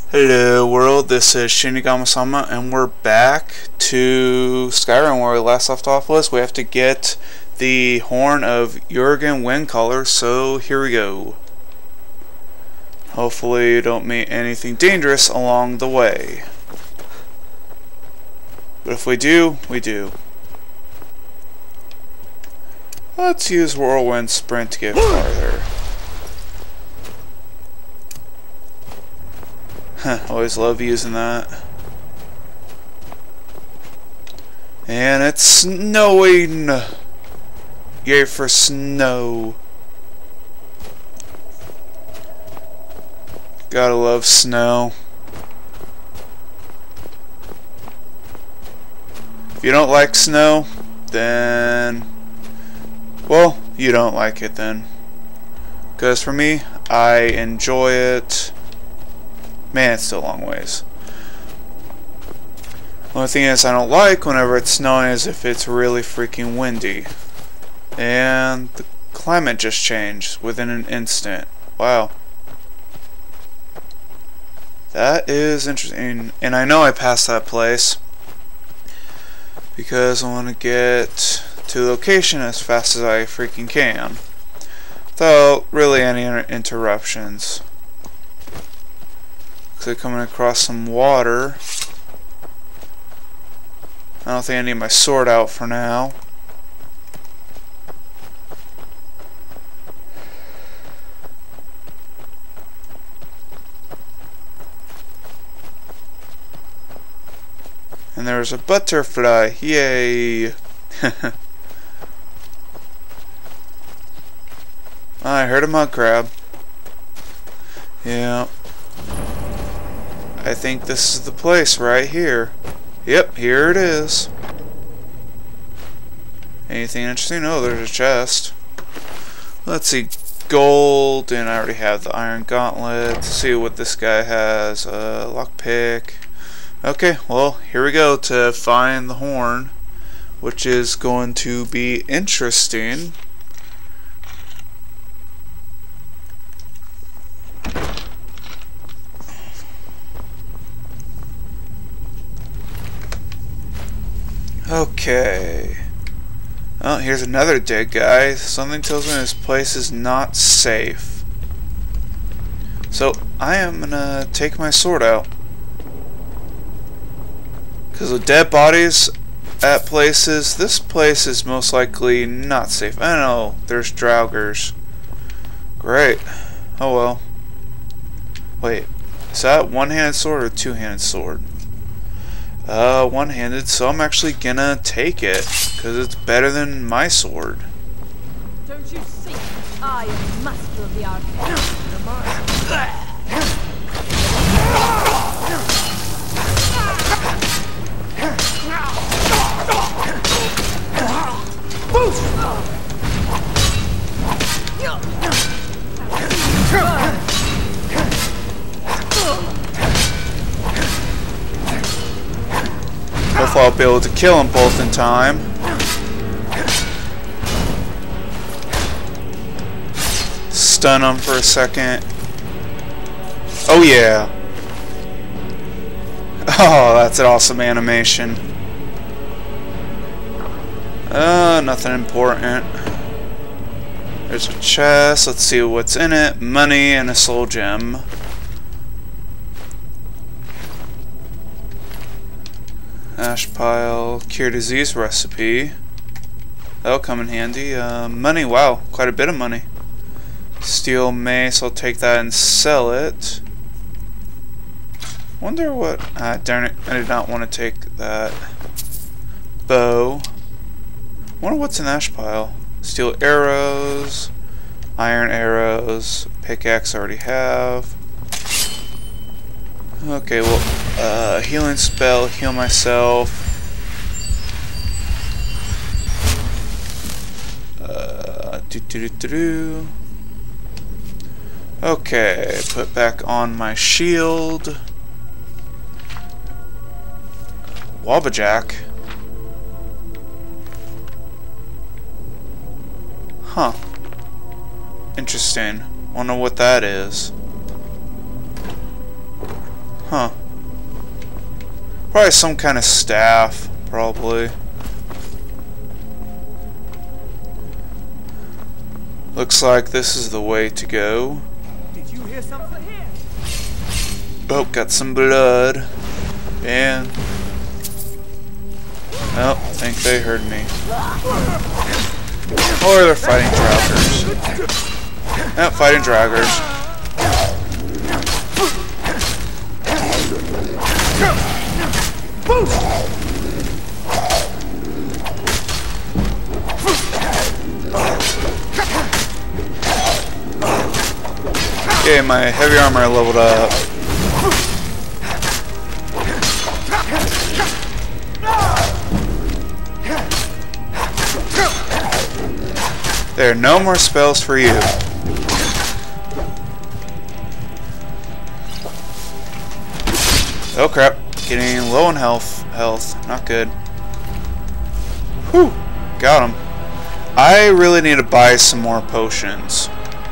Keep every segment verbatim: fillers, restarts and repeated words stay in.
Hello world, this is Shinigami-sama and we're back to Skyrim where we last left off was. We have to get the horn of Jurgen Windcaller, so here we go. Hopefully you don't meet anything dangerous along the way. But if we do, we do. Let's use Whirlwind Sprint to get farther. Always love using that. And it's snowing! Yay for snow. Gotta love snow. If you don't like snow, then... well, you don't like it then. Because for me, I enjoy it. Man, it's still a long ways. The only thing is I don't like whenever it's snowing is if it's really freaking windy. And the climate just changed within an instant. Wow. That is interesting. And I know I passed that place because I want to get to the location as fast as I freaking can without really any interruptions. Coming across some water. I don't think I need my sword out for now. And there's a butterfly. Yay! I heard a mud crab. Yeah. I think this is the place right here. Yep, here it is. Anything interesting? Oh, there's a chest. Let's see. Gold, and I already have the iron gauntlet. Let's see what this guy has. Uh, lockpick. Okay, well, here we go to find the horn, which is going to be interesting. Okay. Oh, here's another dead guy. Something tells me this place is not safe. So, I am gonna take my sword out. Because with dead bodies at places, this place is most likely not safe. I know, there's Draugrs. Great. Oh well. Wait, is that one-handed sword or two-handed sword? Uh, one-handed, so I'm actually gonna take it, because it's better than my sword. Don't you see? I am master of the arcane. Hopefully I'll be able to kill them both in time. Stun them for a second. Oh yeah. Oh, that's an awesome animation. Uh, nothing important. There's a chest. Let's see what's in it. Money and a soul gem. Ash pile, cure disease recipe. That'll come in handy. Uh, money, wow, quite a bit of money. Steel mace, I'll take that and sell it. Wonder what. Ah, darn it, I did not want to take that. Bow. Wonder what's in ash pile. Steel arrows, iron arrows, pickaxe I already have. Okay, well, uh, healing spell, heal myself. Uh, doo -doo -doo -doo -doo. Okay, put back on my shield. Wobbajack. Huh. Interesting. Wonder what that is. Huh. Probably some kind of staff, probably. Looks like this is the way to go. Did you hear something here? Oh, got some blood. And oh, I think they heard me. Or they're fighting draugrs. Yep, fighting draugrs. Okay, my heavy armor leveled up. There are no more spells for you. Oh crap, getting low on health. Health, not good. Whew, got him. I really need to buy some more potions.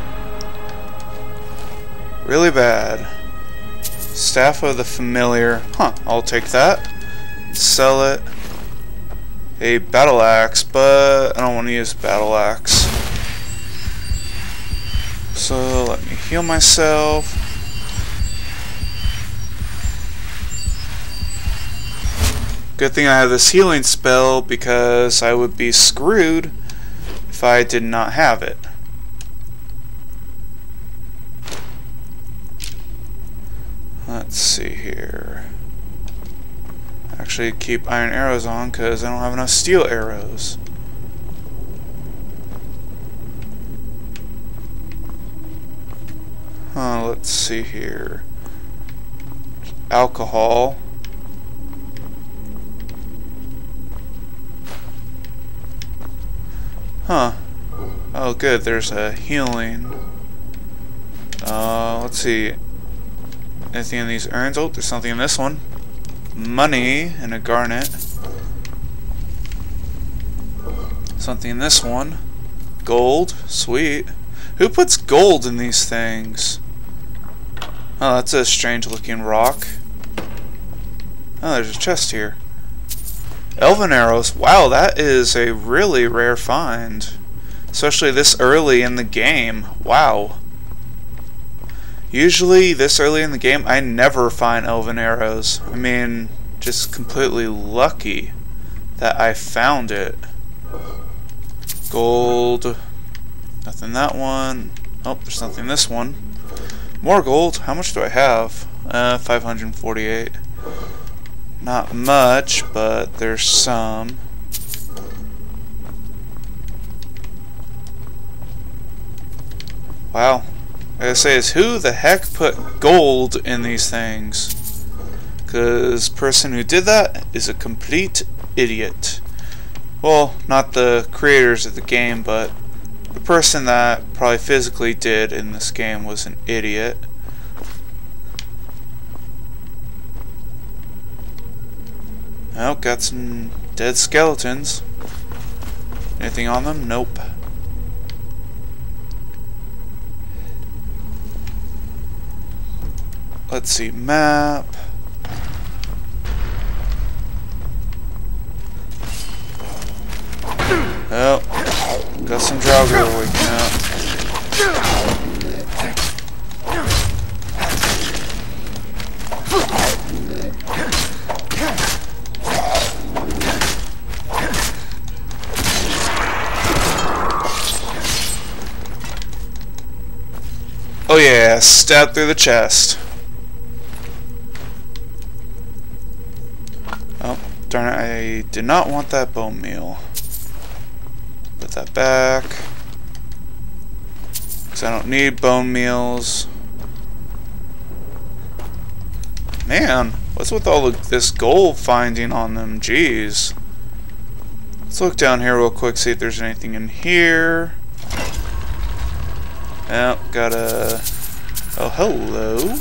Really bad. Staff of the Familiar. Huh, I'll take that. Sell it. A battle axe, but I don't want to use battle axe. So let me heal myself. Good thing I have this healing spell because I would be screwed if I did not have it. Let's see here. Actually, keep iron arrows on because I don't have enough steel arrows. Huh, let's see here. Alcohol. Huh. Oh, good. There's a healing. Uh, let's see. Anything in these urns? Oh, there's something in this one. Money and a garnet. Something in this one. Gold. Sweet. Who puts gold in these things? Oh, that's a strange looking rock. Oh, there's a chest here. Elven arrows. Wow, that is a really rare find. Especially this early in the game. Wow. Usually, this early in the game, I never find elven arrows. I mean, just completely lucky that I found it. Gold. Nothing in that one. Oh, there's something in this one. More gold. How much do I have? Uh, five hundred forty-eight. Not much, but there's some. Wow. I gotta say is who the heck put gold in these things? Because the person who did that is a complete idiot. Well, not the creators of the game, but the person that probably physically did in this game was an idiot. Oh, got some dead skeletons. Anything on them? Nope. Let's see, map. Oh, got some Draugr waking up. Oh yeah, stab through the chest. Oh, darn it, I did not want that bone meal. Put that back. Because I don't need bone meals. Man, what's with all of this gold finding on them? Jeez. Let's look down here real quick, see if there's anything in here. Oh, got a... Oh, hello.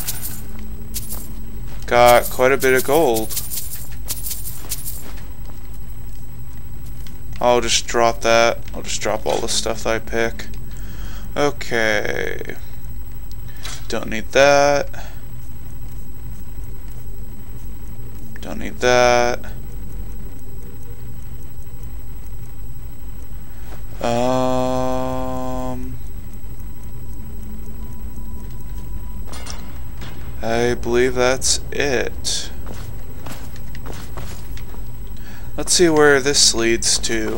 Got quite a bit of gold. I'll just drop that. I'll just drop all the stuff that I pick. Okay. Don't need that. Don't need that. Um, I believe that's it. Let's see where this leads to.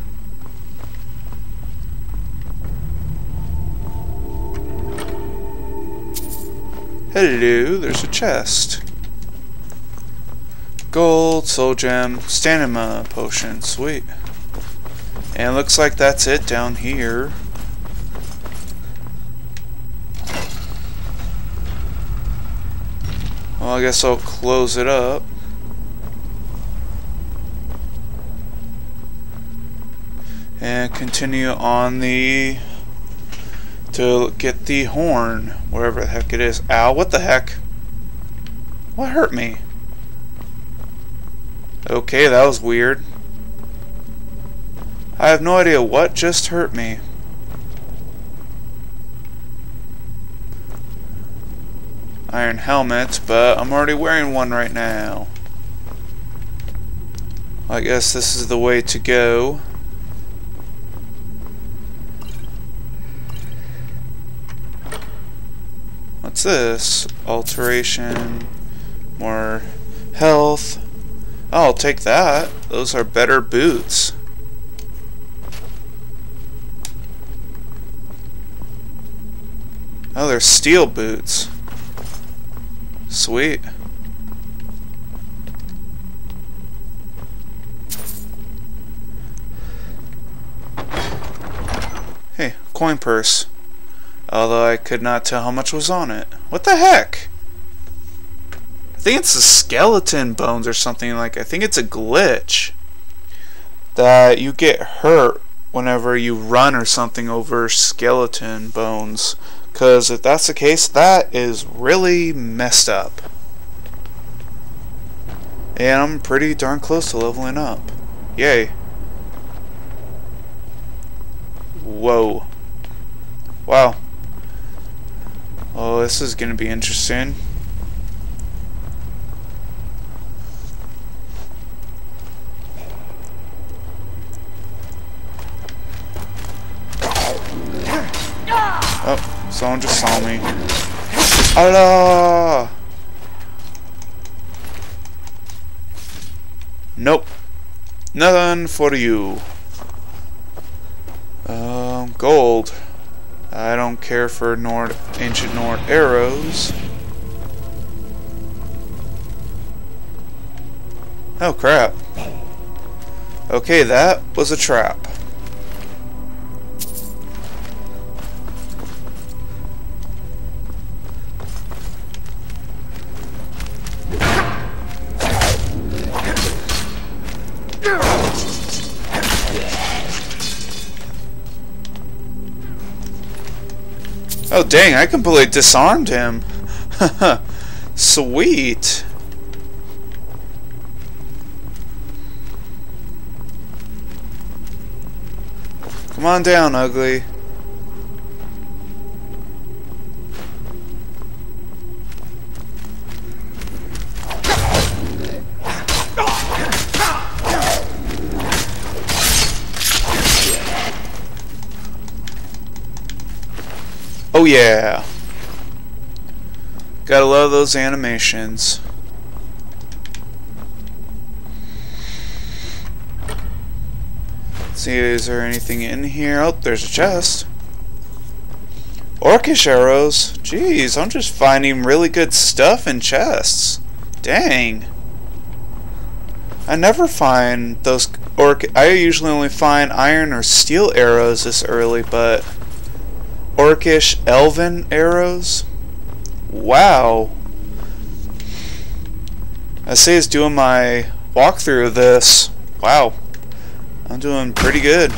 Hello, there's a chest. Gold, soul gem, stamina potion, sweet. And looks like that's it down here. Well, I guess I'll close it up. And continue on the... to get the horn, wherever the heck it is. Ow, what the heck? What hurt me? Okay, that was weird. I have no idea what just hurt me. Iron helmet, but I'm already wearing one right now. I guess this is the way to go. What's this? Alteration, more health. Oh, I'll take that. Those are better boots. Oh, they're steel boots. Sweet. Hey, coin purse. Although I could not tell how much was on it. What the heck? I think it's the skeleton bones or something like. I think it's a glitch that you get hurt whenever you run or something over skeleton bones. Because if that's the case, that is really messed up. And I'm pretty darn close to leveling up. Yay. Whoa. Wow. Oh, this is going to be interesting. Oh, someone just saw me. Allah! Nope. Nothing for you. Um, gold. I don't care for Nord, ancient Nord arrows. Oh crap. Okay, that was a trap. Oh dang, I completely disarmed him. Sweet. Come on down, ugly. Oh yeah. Gotta love those animations. Let's see, is there anything in here? Oh, there's a chest. Orcish arrows. Jeez, I'm just finding really good stuff in chests. Dang. I never find those orc. I usually only find iron or steel arrows this early, but Orcish elven arrows? Wow. I say it's doing my walkthrough of this. Wow. I'm doing pretty good.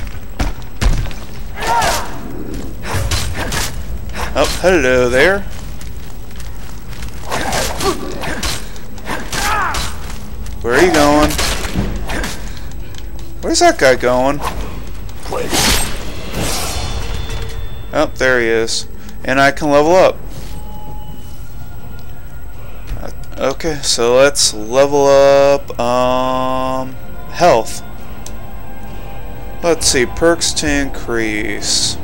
Oh, hello there. Where are you going? Where's that guy going? Oh, there he is. And I can level up. Okay, so let's level up um health. Let's see, perks to increase.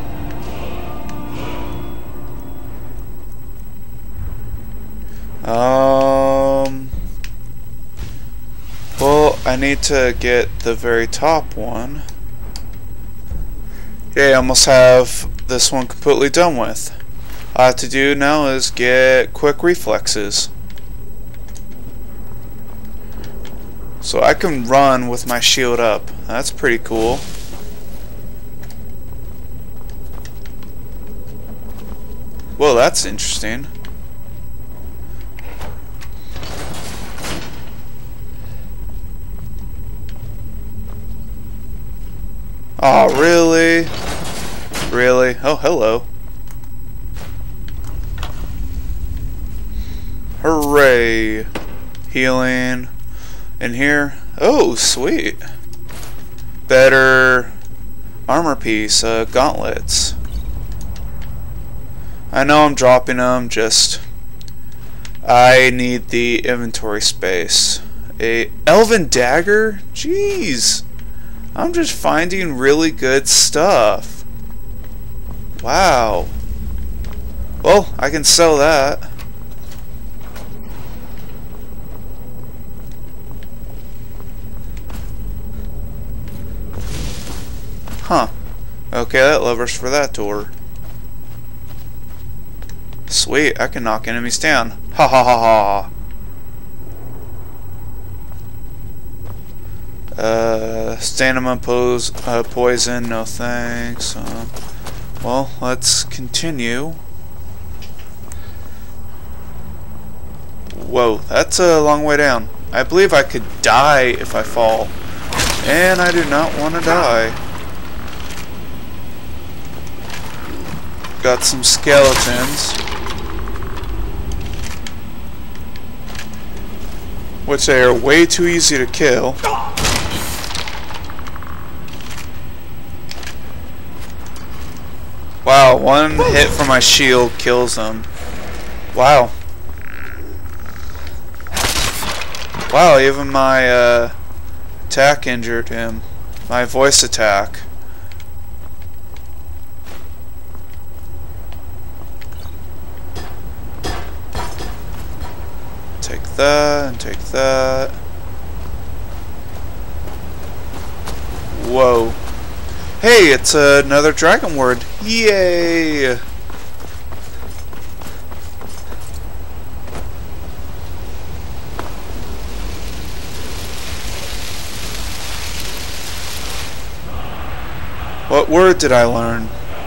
Um Well, I need to get the very top one. Yeah, I almost have this one completely done with. All I have to do now is get quick reflexes. So I can run with my shield up. That's pretty cool. Well, that's interesting. Oh, really? Really? Oh, hello. Hooray. Healing. In here. Oh, sweet. Better armor piece. Uh, gauntlets. I know I'm dropping them, just I need the inventory space. A elven dagger? Jeez. I'm just finding really good stuff. Wow. Well, I can sell that. Huh. Okay, that levers for that door. Sweet, I can knock enemies down. Ha ha ha ha. Uh, stamina pose, uh, poison, no thanks. Uh, well, let's continue. Whoa, that's a long way down. I believe I could die if I fall. And I do not want to die. Got some skeletons. Which they are way too easy to kill. Wow, one hit from my shield kills them. Wow. Wow, even my uh, attack injured him. My voice attack. Take that and take that. Whoa. Hey, it's uh, another dragon word. Yay! What word did I learn?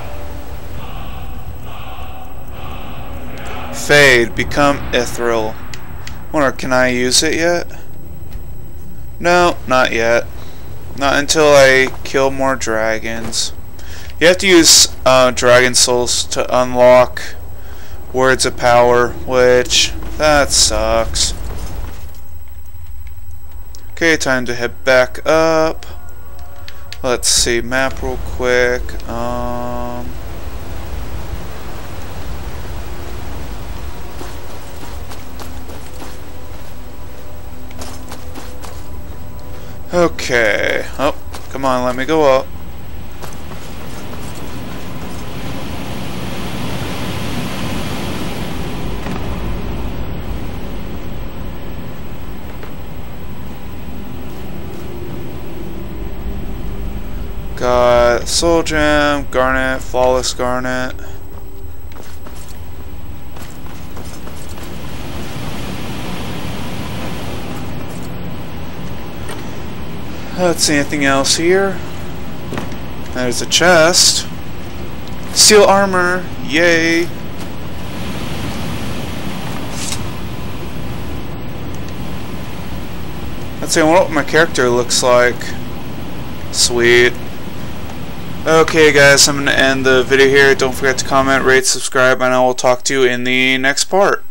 Fade, become ethereal. Wonder, can I use it yet? No, not yet. Not until I kill more dragons. You have to use uh, dragon souls to unlock words of power, which that sucks. Okay, time to head back up. Let's see, map real quick. Um, okay. Oh, come on, let me go up. Got soul gem, garnet, flawless garnet. Let's see, anything else here? There's a chest. Steel armor, yay! Let's see what my character looks like. Sweet. Okay guys, I'm going to end the video here. Don't forget to comment, rate, subscribe, and I will talk to you in the next part.